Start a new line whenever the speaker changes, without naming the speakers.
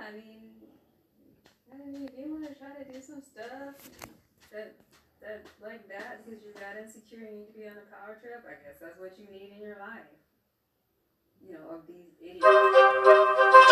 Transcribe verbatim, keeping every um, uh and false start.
I mean, I mean, if you want to try to do some stuff that that like that because you're that insecure and you need to be on a power trip, I guess that's what you need in your life. You know, of these idiots.